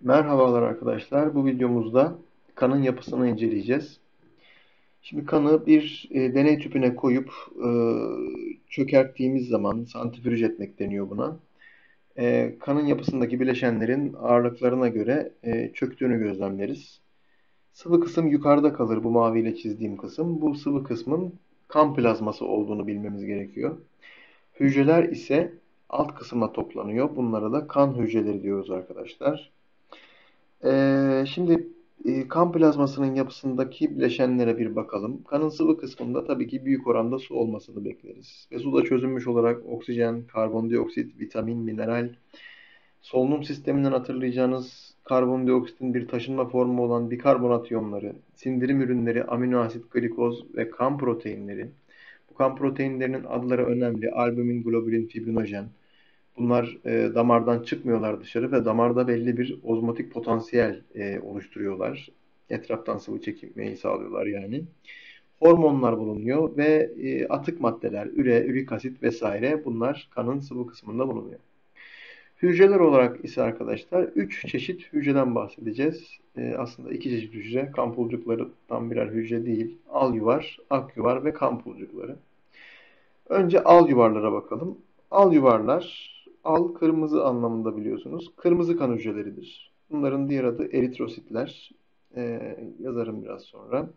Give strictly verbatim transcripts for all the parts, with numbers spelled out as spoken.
Merhabalar arkadaşlar. Bu videomuzda kanın yapısını inceleyeceğiz. Şimdi kanı bir e, deney tüpüne koyup e, çökerttiğimiz zaman santrifüj etmek deniyor buna. E, kanın yapısındaki bileşenlerin ağırlıklarına göre e, çöktüğünü gözlemleriz. Sıvı kısım yukarıda kalır, bu maviyle çizdiğim kısım. Bu sıvı kısmın kan plazması olduğunu bilmemiz gerekiyor. Hücreler ise alt kısma toplanıyor. Bunlara da kan hücreleri diyoruz arkadaşlar. Ee, şimdi e, kan plazmasının yapısındaki bileşenlere bir bakalım. Kanın sıvı kısmında tabii ki büyük oranda su olmasını bekleriz. Ve suda çözünmüş olarak oksijen, karbondioksit, vitamin, mineral, solunum sisteminden hatırlayacağınız karbondioksitin bir taşınma formu olan bikarbonat iyonları, sindirim ürünleri, amino asit, glikoz ve kan proteinleri. Bu kan proteinlerinin adları önemli. Albumin, globulin, fibrinojen. Bunlar e, damardan çıkmıyorlar dışarı ve damarda belli bir ozmotik potansiyel e, oluşturuyorlar. Etraftan sıvı çekilmeyi sağlıyorlar yani. Hormonlar bulunuyor ve e, atık maddeler, üre, ürik asit vesaire bunlar kanın sıvı kısmında bulunuyor. Hücreler olarak ise arkadaşlar üç çeşit hücreden bahsedeceğiz. E, aslında iki çeşit hücre. Kan pulcukları tam birer hücre değil. Al yuvar, ak yuvar ve kan pulcukları. Önce al yuvarlara bakalım. Al yuvarlar, al kırmızı anlamında biliyorsunuz. Kırmızı kan hücreleridir. Bunların diğer adı eritrositler. Ee, yazarım biraz sonra.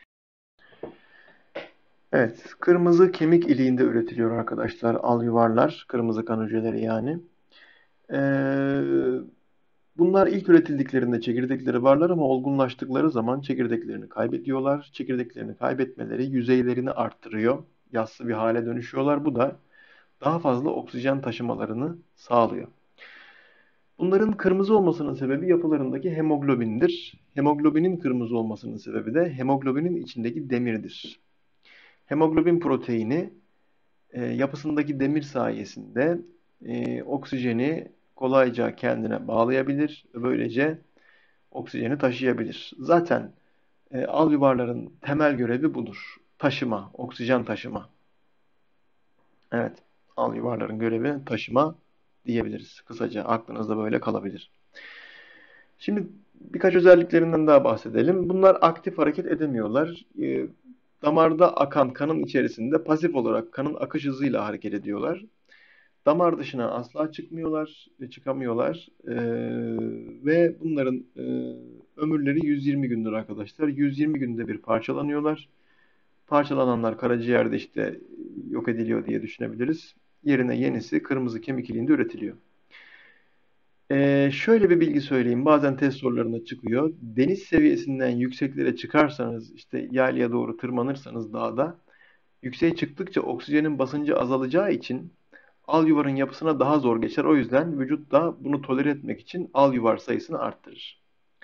Evet, kırmızı kemik iliğinde üretiliyor arkadaşlar. Al yuvarlar, kırmızı kan hücreleri yani. Ee, bunlar ilk üretildiklerinde çekirdekleri varlar ama olgunlaştıkları zaman çekirdeklerini kaybediyorlar. Çekirdeklerini kaybetmeleri yüzeylerini arttırıyor. Yassı bir hale dönüşüyorlar. Bu da daha fazla oksijen taşımalarını sağlıyor. Bunların kırmızı olmasının sebebi yapılarındaki hemoglobindir. Hemoglobinin kırmızı olmasının sebebi de hemoglobinin içindeki demirdir. Hemoglobin proteini e, yapısındaki demir sayesinde e, oksijeni kolayca kendine bağlayabilir ve böylece oksijeni taşıyabilir. Zaten e, alüvarların temel görevi budur. Taşıma, oksijen taşıma. Evet, alüvarların görevi taşıma diyebiliriz. Kısaca aklınızda böyle kalabilir. Şimdi birkaç özelliklerinden daha bahsedelim. Bunlar aktif hareket edemiyorlar. E, damarda akan kanın içerisinde pasif olarak kanın akış hızıyla hareket ediyorlar. Damar dışına asla çıkmıyorlar, e, çıkamıyorlar. E, ve bunların e, ömürleri yüz yirmi gündür arkadaşlar. yüz yirmi günde bir parçalanıyorlar. Parçalananlar karaciğerde işte yok ediliyor diye düşünebiliriz. Yerine yenisi kırmızı kemik iliğinde üretiliyor. Ee, şöyle bir bilgi söyleyeyim. Bazen test sorularında çıkıyor. Deniz seviyesinden yükseklere çıkarsanız, işte yaylaya doğru tırmanırsanız dağda, yükseğe çıktıkça oksijenin basıncı azalacağı için al yuvarın yapısına daha zor geçer. O yüzden vücut da bunu tolere etmek için al yuvar sayısını arttırır.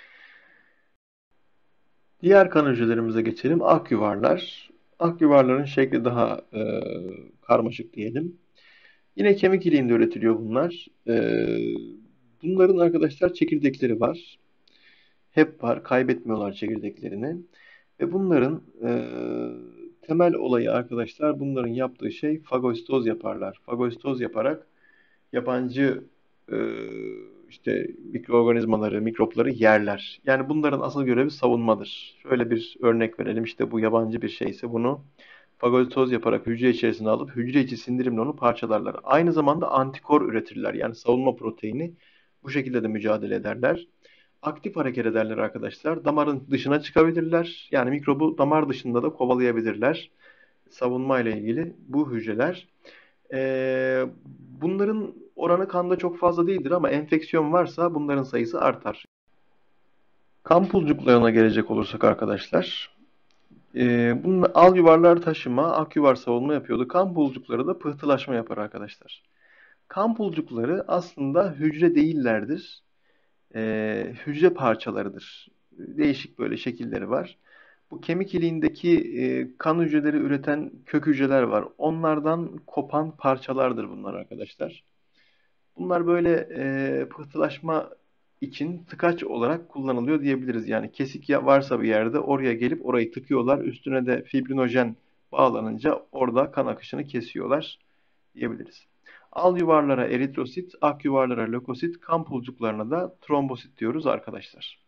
Diğer kan hücrelerimize geçelim. Ak yuvarlar. Ak yuvarların şekli daha e, karmaşık diyelim. Yine kemik iliğinde üretiliyor bunlar. E, bunların arkadaşlar çekirdekleri var. Hep var, kaybetmiyorlar çekirdeklerini. Ve bunların e, temel olayı arkadaşlar, bunların yaptığı şey fagostoz yaparlar. Fagostoz yaparak yabancı e, işte mikroorganizmaları, mikropları yerler. Yani bunların asıl görevi savunmadır. Şöyle bir örnek verelim. İşte bu yabancı bir şeyse bunu fagostoz yaparak hücre içerisine alıp hücre içi sindirimle onu parçalarlar. Aynı zamanda antikor üretirler. Yani savunma proteini bu şekilde de mücadele ederler. Aktif hareket ederler arkadaşlar. Damarın dışına çıkabilirler. Yani mikrobu damar dışında da kovalayabilirler. Savunma ile ilgili bu hücreler. Ee, bunların oranı kanda çok fazla değildir ama enfeksiyon varsa bunların sayısı artar. Kan pulcuklarına gelecek olursak arkadaşlar. E, bunun al yuvarlar taşıma, ak yuvar savunma yapıyordu. Kan pulcukları da pıhtılaşma yapar arkadaşlar. Kan pulcukları aslında hücre değillerdir. E, hücre parçalarıdır. Değişik böyle şekilleri var. Bu kemik iliğindeki e, kan hücreleri üreten kök hücreler var. Onlardan kopan parçalardır bunlar arkadaşlar. Bunlar böyle e, pıhtılaşma için tıkaç olarak kullanılıyor diyebiliriz. Yani kesik ya varsa bir yerde oraya gelip orayı tıkıyorlar. Üstüne de fibrinojen bağlanınca orada kan akışını kesiyorlar diyebiliriz. Al yuvarlara eritrosit, ak yuvarlara lökosit, kan pulcuklarına da trombosit diyoruz arkadaşlar.